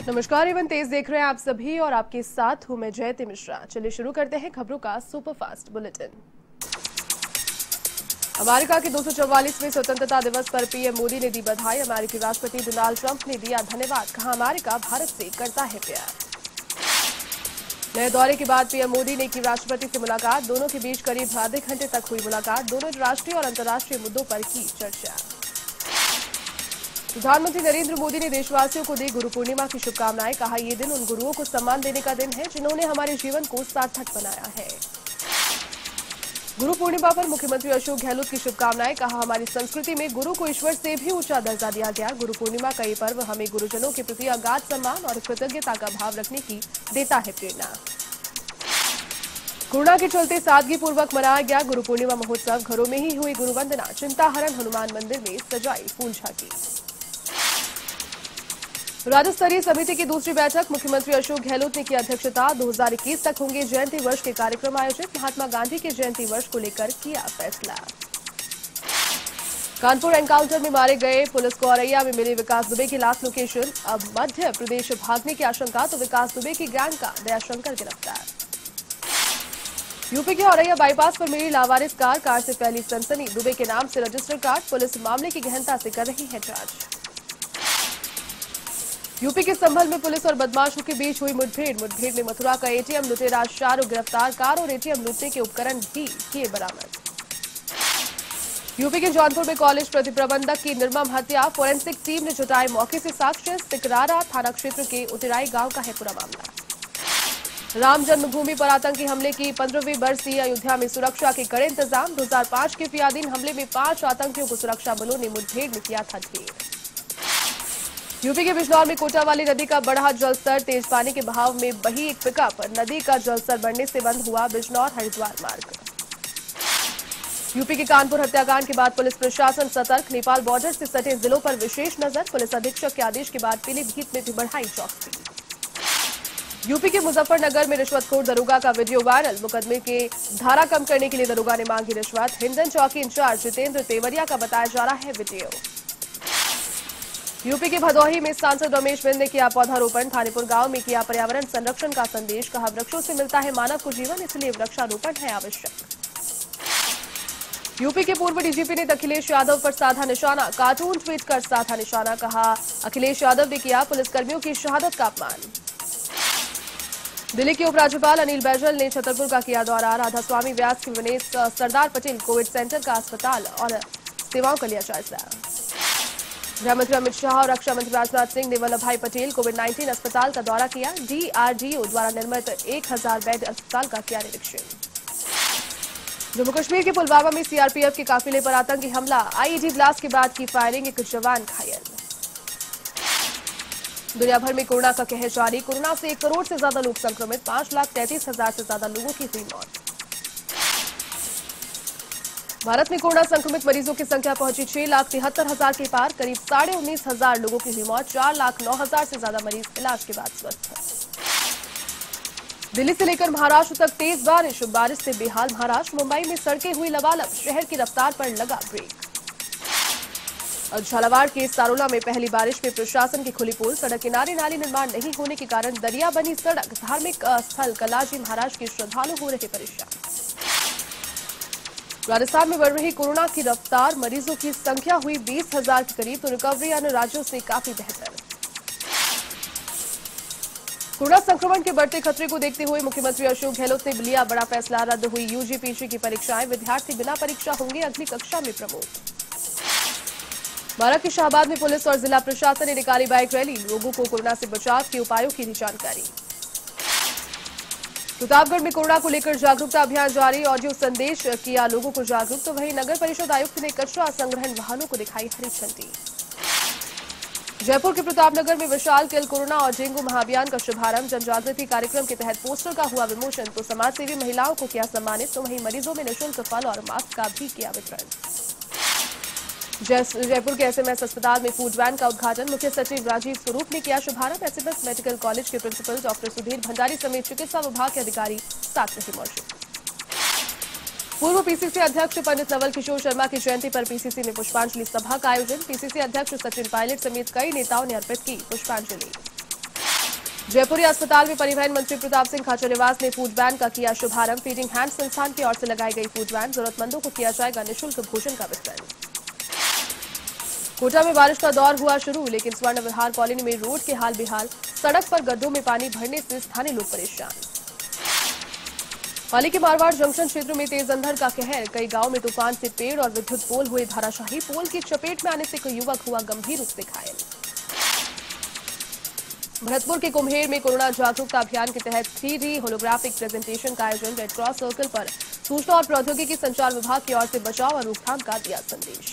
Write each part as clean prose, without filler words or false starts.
नमस्कार, एवं तेज देख रहे हैं आप सभी और आपके साथ हूं मैं जयती मिश्रा। चलिए शुरू करते हैं खबरों का सुपरफास्ट बुलेटिन। अमेरिका के 244वें स्वतंत्रता दिवस पर पीएम मोदी ने दी बधाई। अमेरिकी राष्ट्रपति डोनाल्ड ट्रंप ने दिया धन्यवाद, कहा अमेरिका भारत से करता है प्यार। नए दौरे के बाद पीएम मोदी ने की राष्ट्रपति से मुलाकात। दोनों के बीच करीब आधे घंटे तक हुई मुलाकात। दोनों राष्ट्रीय और अंतर्राष्ट्रीय मुद्दों पर की चर्चा। प्रधानमंत्री नरेंद्र मोदी ने देशवासियों को दी गुरु पूर्णिमा की शुभकामनाएं। कहा यह दिन उन गुरुओं को सम्मान देने का दिन है जिन्होंने हमारे जीवन को सार्थक बनाया है। गुरु पूर्णिमा पर मुख्यमंत्री अशोक गहलोत की शुभकामनाएं। कहा हमारी संस्कृति में गुरु को ईश्वर से भी ऊंचा दर्जा दिया गया। गुरु पूर्णिमा का ये पर्व हमें गुरुजनों के प्रति अगाध सम्मान और कृतज्ञता का भाव रखने की देता है प्रेरणा। कोरोना के चलते सादगीपूर्वक मनाया गया गुरु पूर्णिमा महोत्सव। घरों में ही हुई गुरु वंदना। चिंताहरण हनुमान मंदिर में सजाई फूल झांकी। राज्य स्तरीय समिति की दूसरी बैठक। मुख्यमंत्री अशोक गहलोत ने की अध्यक्षता। 2021 तक होंगे जयंती वर्ष के कार्यक्रम आयोजित। महात्मा गांधी के जयंती वर्ष को लेकर किया फैसला। कानपुर एनकाउंटर में मारे गए पुलिस को औरैया में मिली विकास दुबे की लाश लोकेशन। अब मध्य प्रदेश भागने की आशंका, तो विकास दुबे की गैंग का दयाशंकर गिरफ्तार। यूपी के औरैया बाईपास पर मिली लावारिस कार से फैली सनसनी। दुबे के नाम से रजिस्टर्ड कार। पुलिस मामले की गहनता से कर रही है जांच। यूपी के संभल में पुलिस और बदमाशों के बीच हुई मुठभेड़ में मथुरा का एटीएम लुटेरा शाहरुख गिरफ्तार। कार और एटीएम लूटने के उपकरण भी किए बरामद। यूपी के जौनपुर में कॉलेज प्रतिप्रबंधक की निर्मम हत्या। फोरेंसिक टीम ने जुटाए मौके से साक्ष्य। सिकरारा थाना क्षेत्र के उतिराई गांव का है पूरा मामला। राम जन्मभूमि पर आतंकी हमले की 15वीं बरसी। अयोध्या में सुरक्षा के कड़े इंतजाम। 2005 के फियादीन हमले में 5 आतंकियों को सुरक्षा बलों ने मुठभेड़ में किया था ढेर। यूपी के बिजनौर में कोटावाली नदी का बढ़ा जलस्तर। तेज पानी के बहाव में बही एक पिकअप। नदी का जलस्तर बढ़ने से बंद हुआ बिजनौर हरिद्वार मार्ग। यूपी के कानपुर हत्याकांड के बाद पुलिस प्रशासन सतर्क। नेपाल बॉर्डर से सटे जिलों पर विशेष नजर। पुलिस अधीक्षक के आदेश के बाद पीलीभीत में भी बढ़ाई चौकसी। यूपी के मुजफ्फरनगर में रिश्वतखोर दरोगा का वीडियो वायरल। मुकदमे के धारा कम करने के लिए दरोगा ने मांगी रिश्वत। हिंडन चौकी इंचार्ज जितेंद्र तेवरिया का बताया जा रहा है वीडियो। यूपी के भदोही में सांसद रमेश बिंद ने किया पौधारोपण। थानेपुर गांव में किया पर्यावरण संरक्षण का संदेश। कहा वृक्षों से मिलता है मानव को जीवन, इसलिए वृक्षारोपण है आवश्यक। यूपी के पूर्व डीजीपी ने अखिलेश यादव पर साधा निशाना। कार्टून ट्वीट कर साधा निशाना। कहा अखिलेश यादव ने किया पुलिसकर्मियों की शहादत का अपमान। दिल्ली के उपराज्यपाल अनिल बैजल ने छतरपुर का किया दौरा। राधा स्वामी व्यास की बने सरदार पटेल कोविड सेंटर का अस्पताल और सेवाओं का लिया जायजा। गृहमंत्री अमित शाह और रक्षा मंत्री राजनाथ सिंह ने वल्लभ भाई पटेल कोविड-19 अस्पताल का दौरा किया। डीआरडीओ द्वारा निर्मित 1000 बेड अस्पताल का किया निरीक्षण। जम्मू कश्मीर के पुलवामा में सीआरपीएफ के काफिले पर आतंकी हमला। आईईडी ब्लास्ट के बाद की फायरिंग, एक जवान घायल। दुनिया भर में कोरोना का कहर जारी। कोरोना से 1 करोड़ से ज्यादा लोग संक्रमित। 5,33,000 से ज्यादा लोगों की हुई मौत। भारत में कोरोना संक्रमित मरीजों की संख्या पहुंची 6,73,000 के पार। करीब 19,500 लोगों की हुई मौत। 4,09,000 से ज्यादा मरीज इलाज के बाद स्वस्थ हैं। दिल्ली से लेकर महाराष्ट्र तक तेज बारिश। बारिश से बेहाल महाराष्ट्र। मुंबई में सड़कें हुई लबालब। शहर की रफ्तार पर लगा ब्रेक। और झालावाड़ के सारोला में पहली बारिश में प्रशासन की खुली पोल। सड़क किनारे नाली निर्माण नहीं होने के कारण दरिया बनी सड़क। धार्मिक स्थल कलाजी महाराज के श्रद्धालु हो रहे परेशान। राजस्थान में बढ़ रही कोरोना की रफ्तार। मरीजों की संख्या हुई 20,000 के करीब, तो रिकवरी अन्य राज्यों से काफी बेहतर। कोरोना संक्रमण के बढ़ते खतरे को देखते हुए मुख्यमंत्री अशोक गहलोत ने लिया बड़ा फैसला। रद्द हुई यूजी पीजी की परीक्षाएं। विद्यार्थी बिना परीक्षा होंगे अगली कक्षा में प्रमोट। बारां के शाहबाद में पुलिस और जिला प्रशासन ने निकाली बाइक रैली। लोगों को कोरोना से बचाव के उपायों की दी जानकारी। प्रतापगढ़ में कोरोना को लेकर जागरूकता अभियान जारी। ऑडियो संदेश किया लोगों को जागरूक। तो वहीं नगर परिषद आयुक्त ने कचरा संग्रहण वाहनों को दिखाई हरी झंडी। जयपुर के प्रतापनगर में विशाल किल कोरोना और डेंगू महाअभियान का शुभारंभ। जन जागृति कार्यक्रम के तहत पोस्टर का हुआ विमोचन। तो समाजसेवी महिलाओं को किया सम्मानित। तो वहीं मरीजों में निःशुल्क फल और मास्क का भी किया वितरण। जयपुर के एसएमएस अस्पताल में फूड वैन का उद्घाटन। मुख्य सचिव राजीव स्वरूप ने किया शुभारंभ। एसएमएस मेडिकल कॉलेज के प्रिंसिपल डॉक्टर सुधीर भंडारी समेत चिकित्सा विभाग के अधिकारी साथ रहे मौजूद। पूर्व पीसीसी अध्यक्ष पंडित नवल किशोर शर्मा की जयंती पर पीसीसी में पुष्पांजलि सभा का आयोजन। पीसीसी अध्यक्ष सचिन पायलट समेत कई नेताओं ने अर्पित की पुष्पांजलि। जयपुरी अस्पताल में परिवहन मंत्री प्रताप सिंह खाचरियावास ने फूड वैन का किया शुभारंभ। फीडिंग हैंड संस्थान की ओर से लगाई गई फूड वैन, जरूरतमंदों को किया जाएगा निःशुल्क भोजन का वितरण। कोटा में बारिश का दौर हुआ शुरू, लेकिन स्वर्ण विहार कॉलोनी में रोड के हाल बेहाल। सड़क पर गड्ढों में पानी भरने से स्थानीय लोग परेशान। पाली के मारवाड़ जंक्शन क्षेत्र में तेज अंधड़ का कहर। कई गांव में तूफान से पेड़ और विद्युत पोल हुए धराशायी। पोल की चपेट में आने से कोई युवक हुआ गंभीर रूप से घायल। भरतपुर के कुम्हेर में कोरोना जागरूकता अभियान के तहत 3D होलोग्राफिक प्रेजेंटेशन का आयोजन। रेड क्रॉस सर्कल पर सूचना और प्रौद्योगिकी संचार विभाग की ओर से बचाव और रोकथाम का दिया संदेश।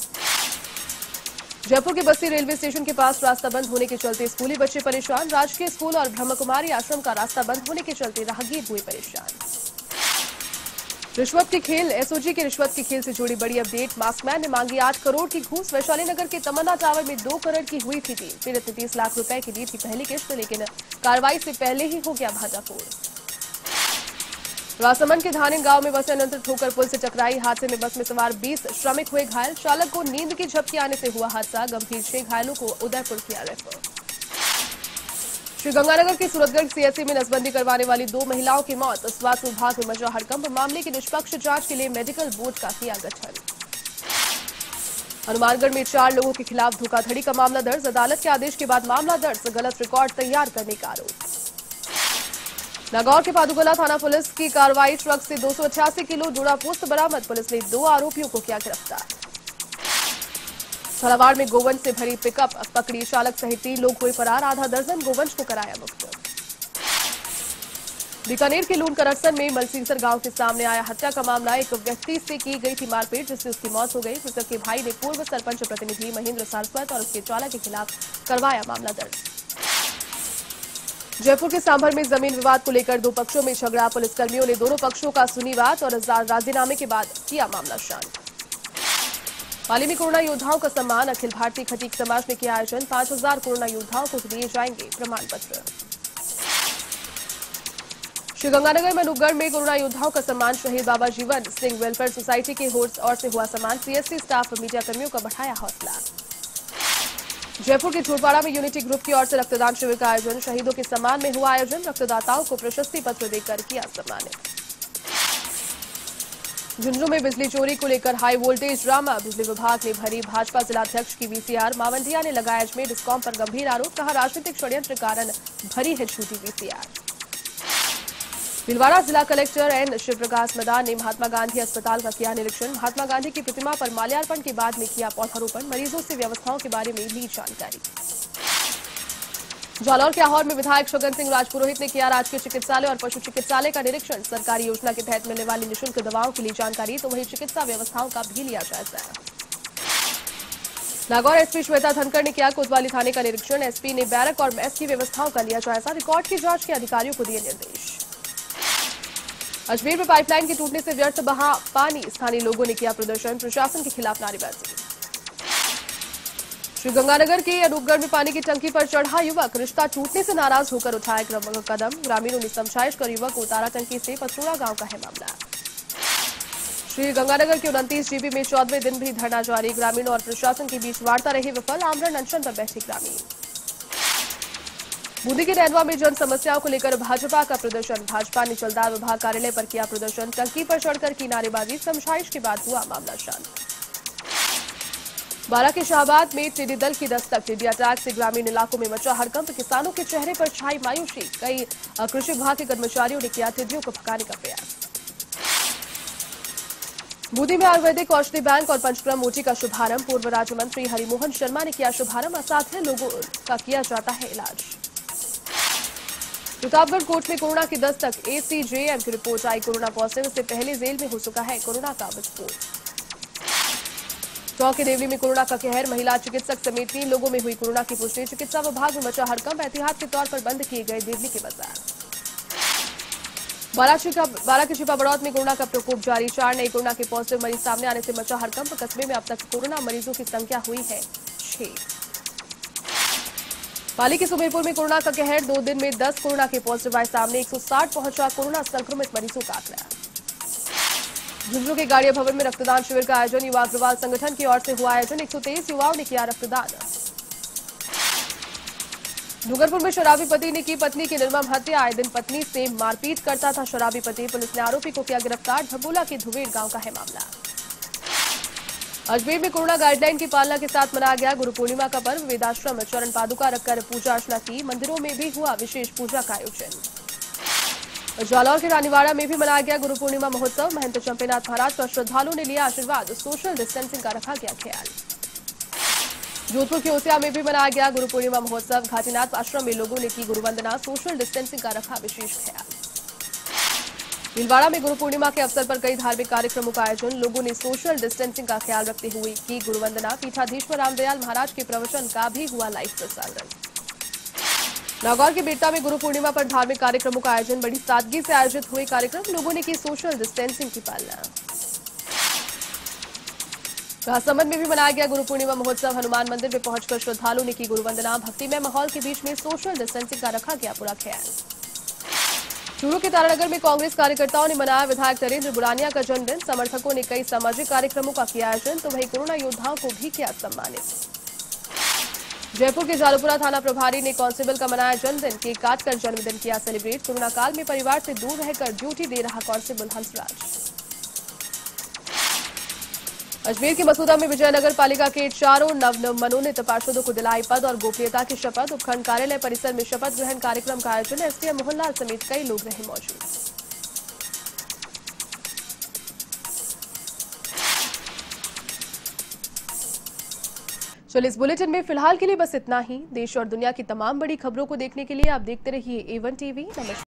जयपुर के बस्ती रेलवे स्टेशन के पास रास्ता बंद होने के चलते स्कूली बच्चे परेशान। राजकीय स्कूल और ब्रह्मकुमारी आश्रम का रास्ता बंद होने के चलते राहगीर हुए परेशान। रिश्वत के खेल, एसओजी के रिश्वत के खेल से जुड़ी बड़ी अपडेट। मास्कमैन ने मांगी 8 करोड़ की घूस। वैशाली नगर के तमन्ना टावर में 2 करोड़ की हुई थी डील। पीड़ित ने 30 लाख रुपए की दी थी पहली किश्त, लेकिन कार्रवाई से पहले ही हो गया भाजाफोड़। राजसमंद के धानिन गांव में बस अनियंत्रित होकर पुल से टकराई। हादसे में बस में सवार 20 श्रमिक हुए घायल। चालक को नींद की झपकी आने से हुआ हादसा। गंभीर 6 घायलों को उदयपुर किया रेफर। श्रीगंगानगर के सूरतगढ़ सीएससी में नसबंदी करवाने वाली 2 महिलाओं की मौत। स्वास्थ्य विभाग में मचा हड़कंप। मामले की निष्पक्ष जांच के लिए मेडिकल बोर्ड का किया गठन। हनुमानगढ़ में 4 लोगों के खिलाफ धोखाधड़ी का मामला दर्ज। अदालत के आदेश के बाद मामला दर्ज। गलत रिकॉर्ड तैयार करने का आरोप। नागौर के पादुगला थाना पुलिस की कार्रवाई। ट्रक से 288 किलो डोडा पोस्त बरामद। पुलिस ने 2 आरोपियों को किया गिरफ्तार। झालावाड़ में गोवंश से भरी पिकअप पकड़ी। चालक सहित 3 लोग हुए फरार। आधा दर्जन गोवंश को कराया मुक्त। बीकानेर के लून करसन में मलसीसर गांव के सामने आया हत्या का मामला। एक व्यक्ति से की गई थी मारपीट, जिससे उसकी मौत हो गई। मृतक के भाई ने पूर्व सरपंच प्रतिनिधि महेंद्र सारस्वत और उसके चालक के खिलाफ करवाया मामला दर्ज। जयपुर के सांभर में जमीन विवाद को लेकर 2 पक्षों में झगड़ा। पुलिसकर्मियों ने दोनों पक्षों का सुनी बात और राजीनामे के बाद किया मामला शांत। पाली में कोरोना योद्धाओं का सम्मान। अखिल भारतीय खटीक समाज ने किया आयोजन। 5000 कोरोना योद्धाओं को दिए जाएंगे प्रमाण पत्र। श्रीगंगानगर में अनूपगढ़ में कोरोना योद्धाओं का सम्मान। शहीद बाबा जीवन सिंह वेलफेयर सोसाइटी के ओर से हुआ सम्मान। सीएससी स्टाफ मीडिया कर्मियों का बढ़ाया हौसला। जयपुर के चोरपाड़ा में यूनिटी ग्रुप की ओर से रक्तदान शिविर का आयोजन। शहीदों के सम्मान में हुआ आयोजन। रक्तदाताओं को प्रशस्ति पत्र देकर किया सम्मानित। झुंझुनू में बिजली चोरी को लेकर हाई वोल्टेज ड्रामा। बिजली विभाग ने भरी भाजपा जिलाध्यक्ष की वीसीआर। मावंटिया ने लगाया अजमेर डिस्कॉम पर गंभीर आरोप। कहा राजनीतिक षड्यंत्र कारण भरी है झूठी वीसीआर। भीलवाड़ा जिला कलेक्टर एन शिवप्रकाश मदान ने महात्मा गांधी अस्पताल का किया निरीक्षण। महात्मा गांधी की प्रतिमा पर माल्यार्पण के बाद में किया पौधारोपण। मरीजों से व्यवस्थाओं के बारे में ली जानकारी। जालौर के आहोर में विधायक छगन सिंह राजपुरोहित ने किया राजकीय चिकित्सालय और पशु चिकित्सालय का निरीक्षण। सरकारी योजना के तहत मिलने वाली निःशुल्क दवाओं की ली जानकारी, तो वहीं चिकित्सा व्यवस्थाओं का भी लिया जायजा। नागौर एसपी श्वेता धनखड़ ने किया कोतवाली थाने का निरीक्षण। एसपी ने बैरक और मेस की व्यवस्थाओं का लिया जायजा। रिकॉर्ड की जांच के अधिकारियों को दिए निर्देश। अजमेर में पाइपलाइन के टूटने से व्यर्थ बहा पानी। स्थानीय लोगों ने किया प्रदर्शन। प्रशासन के खिलाफ नारेबाजी। श्रीगंगानगर के अनूपगढ़ में पानी की टंकी पर चढ़ा युवक। रिश्ता टूटने से नाराज होकर उठाया कदम। ग्रामीणों ने समझाइश कर युवक को उतारा टंकी से। पथरूड़ा गांव का है मामला। श्रीगंगानगर के 29 जीबी में 14वें दिन भी धरना जारी। ग्रामीणों और प्रशासन के बीच वार्ता रही विफल। आमरण अनशन पर बैठे ग्रामीण। बूंदी के नैनवा में जन समस्याओं को लेकर भाजपा का प्रदर्शन। भाजपा ने जलदार विभाग कार्यालय पर किया प्रदर्शन। टंकी पर चढ़कर की नारेबाजी। समझाइश के बाद हुआ मामला शांत। बारां के शाहबाद में टिड्डी दल की दस्तक। टिड्डी अटैक से ग्रामीण इलाकों में मचा हड़कंप। किसानों के चेहरे पर छाई मायूसी। कई कृषि विभाग के कर्मचारियों ने किया टिड्डियों को भगाने का प्रयास। बूंदी में आयुर्वेदिक औषधि बैंक और पंचक्रम मोटी का शुभारंभ। पूर्व राज्य मंत्री हरिमोहन शर्मा ने किया शुभारंभ। असाध्य लोगों का किया जाता है इलाज। प्रतापगढ़ कोर्ट में कोरोना की दस्तक। एसीजेएम की रिपोर्ट आई कोरोना पॉजिटिव। से पहले जेल में हो चुका है कोरोना का विस्फोट। टोंक के देवली में कोरोना का कहर। महिला चिकित्सक समेत 3 लोगों में हुई कोरोना की पुष्टि। चिकित्सा विभाग में मचा हड़कंप। एहतियात के तौर पर बंद किए गए देवली के बाजार। बारां के छिपाबड़ौद में कोरोना का प्रकोप जारी। 4 नए कोरोना के पॉजिटिव मरीज सामने आने से मचा हड़कंप। कस्बे में अब तक कोरोना मरीजों की संख्या हुई है 6। पाली के सुमेरपुर में कोरोना का कहर। 2 दिन में 10 कोरोना के पॉजिटिव आए सामने। 160 पहुंचा कोरोना संक्रमित मरीजों का आंकड़ा। झुंझुनू के गाड़िया भवन में रक्तदान शिविर का आयोजन। युवा अग्रवाल संगठन की ओर से हुआ आयोजन। 123 युवाओं ने किया रक्तदान। डूंगरपुर में शराबी पति ने की पत्नी की निर्मम हत्या। आए दिन पत्नी से मारपीट करता था शराबी पति। पुलिस ने आरोपी को किया गिरफ्तार। झबोला के धुवेड़ गांव का है मामला। अजमेर में कोरोना गाइडलाइन की पालना के साथ मनाया गया गुरु पूर्णिमा का पर्व। वेदाश्रम में चरण पादुका रखकर पूजा अर्चना की। मंदिरों में भी हुआ विशेष पूजा का आयोजन। जालौर के रानीवाड़ा में भी मनाया गया गुरु पूर्णिमा महोत्सव। महंत चंपेनाथ महाराज का श्रद्धालुओं ने लिया आशीर्वाद। सोशल डिस्टेंसिंग का रखा गया ख्याल। जोधपुर के ओसिया में भी मनाया गया गुरु पूर्णिमा महोत्सव। घाटीनाथ आश्रम में लोगों ने की गुरु वंदना। सोशल डिस्टेंसिंग का रखा विशेष ख्याल। भीलवाड़ा में गुरु पूर्णिमा के अवसर पर कई धार्मिक कार्यक्रमों का आयोजन। लोगों ने सोशल डिस्टेंसिंग का ख्याल रखते हुए की गुरु वंदना। पीठाधीश्वर रामदयाल महाराज के प्रवचन का भी हुआ लाइव प्रसारण। नागौर के बेटा में गुरु पूर्णिमा पर धार्मिक कार्यक्रमों का आयोजन। बड़ी सादगी से आयोजित हुए कार्यक्रम। लोगों ने की सोशल डिस्टेंसिंग की पालना। राजसमंद में भी मनाया गया गुरु पूर्णिमा महोत्सव। हनुमान मंदिर में पहुंचकर श्रद्धालुओं ने की गुरु वंदना। भक्तिमय माहौल के बीच में सोशल डिस्टेंसिंग का रखा गया पूरा ख्याल। चूरू के तारानगर में कांग्रेस कार्यकर्ताओं ने मनाया विधायक नरेंद्र बुरानिया का जन्मदिन। समर्थकों ने कई सामाजिक कार्यक्रमों का किया आयोजन, तो वहीं कोरोना योद्धाओं को भी किया सम्मानित। जयपुर के जालूपुरा थाना प्रभारी ने कांस्टेबल का मनाया जन्मदिन। केक काटकर जन्मदिन किया सेलिब्रेट। कोरोना काल में परिवार से दूर रहकर ड्यूटी दे रहा कांस्टेबल हंसराज। अजमेर की मसूदा में विजयनगर पालिका के 4 नवमनोनीत पार्षदों को दिलाई पद और गोपनीयता की शपथ। उपखंड कार्यालय परिसर में शपथ ग्रहण कार्यक्रम का आयोजन। एसडीएम मोहनलाल समेत कई लोग रहे मौजूद। चलिए इस बुलेटिन में फिलहाल के लिए बस इतना ही। देश और दुनिया की तमाम बड़ी खबरों को देखने के लिए आप देखते रहिए A1 टीवी। नमस्कार।